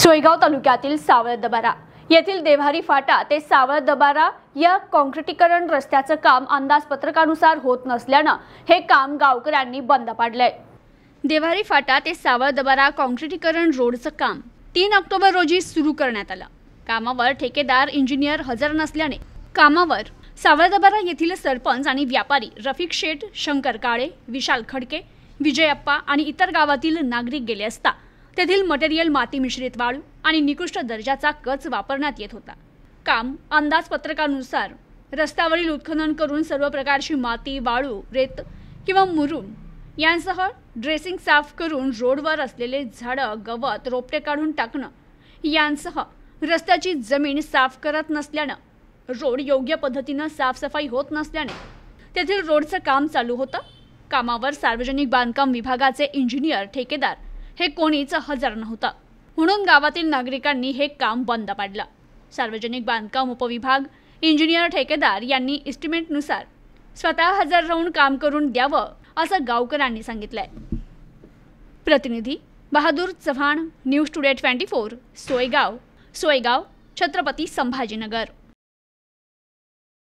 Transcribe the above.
सोयगाव तालुक्यातील सावळदबारा येथील देव्हारी फाटा ते सावळदबारा या काँक्रिटीकरण रस्त्याचं काम अंदाजपत्रकानुसार होत नसल्याने हे काम गावकऱ्यांनी बंद पाडलंय। देव्हारी फाटा ते सावळदबारा काँक्रिटीकरण रोडचं काम 3 ऑक्टोबर रोजी सुरू करण्यात आलं। कामावर ठेकेदार इंजिनियर हजर नसल्याने कामावर सावळदबारा येथील सरपंच आणि व्यापारी रफिक शेठ, शंकर काळे, विशाल खडके, विजयप्पा आणि इतर गावातील नागरिक गेले असता तेथील मटेरियल माती मिश्रित वाळू आणि निकृष्ट दर्जाचा कच वापरण्यात येत होता। काम अंदाजपत्रकानुसार रस्त्यावरील उत्खनन करून सर्व प्रकारची माती, वाळू, रेत किंवा मुरुम यांसह ड्रेसिंग साफ करून रोडवर असलेले झाडं, गवत, रोपटे काढून टाकणं यांसह रस्त्याची जमीन साफ करत नसल्याने रोड योग्य पद्धतीने साफसफाई होत नसल्याने तेथील रोडचं काम चालू होतं। कामावर सार्वजनिक बांधकाम विभागाचे इंजिनियर, ठेकेदार हे कोणीच हजर नव्हतं, म्हणून गावातील नागरिकांनी हे काम बंद पाडलं। सार्वजनिक बांधकाम उपविभाग, इंजिनियर, ठेकेदार यांनी एस्टिमेटनुसार स्वतः हजर राहून काम करून द्यावं असं गावकऱ्यांनी सांगितलंय। प्रतिनिधी बहादूर चव्हाण, न्यूज टुडे 24, सोयगाव, छत्रपती संभाजीनगर।